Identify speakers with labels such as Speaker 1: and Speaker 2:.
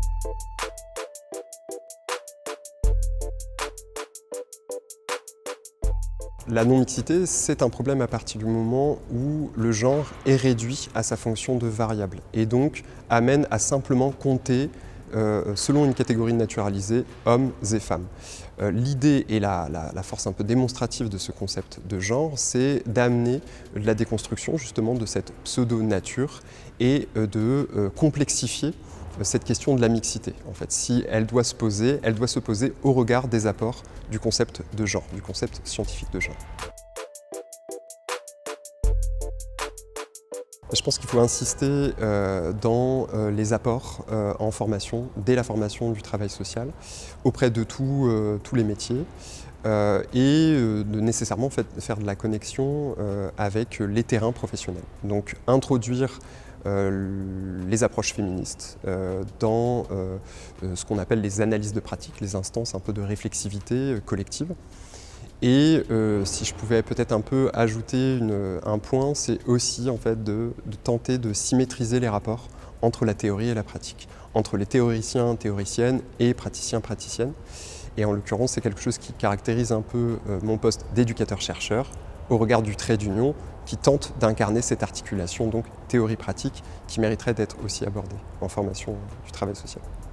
Speaker 1: La non-mixité, c'est un problème à partir du moment où le genre est réduit à sa fonction de variable et donc amène à simplement compter, selon une catégorie naturalisée, hommes et femmes. L'idée et la force un peu démonstrative de ce concept de genre, c'est d'amener de la déconstruction justement de cette pseudo-nature et de complexifier cette question de la mixité. En fait, si elle doit se poser au regard des apports du concept de genre, du concept scientifique de genre. Je pense qu'il faut insister dans les apports en formation, dès la formation du travail social, auprès de tous les métiers, et de nécessairement faire de la connexion avec les terrains professionnels. Donc introduire les approches féministes dans ce qu'on appelle les analyses de pratique, les instances un peu de réflexivité collective. Et si je pouvais peut-être un peu ajouter un point, c'est aussi en fait de tenter de symétriser les rapports entre la théorie et la pratique, entre les théoriciens, théoriciennes et praticiens, praticiennes. Et en l'occurrence, c'est quelque chose qui caractérise un peu mon poste d'éducateur-chercheur au regard du trait d'union qui tente d'incarner cette articulation, donc théorie-pratique, qui mériterait d'être aussi abordée en formation du travail social.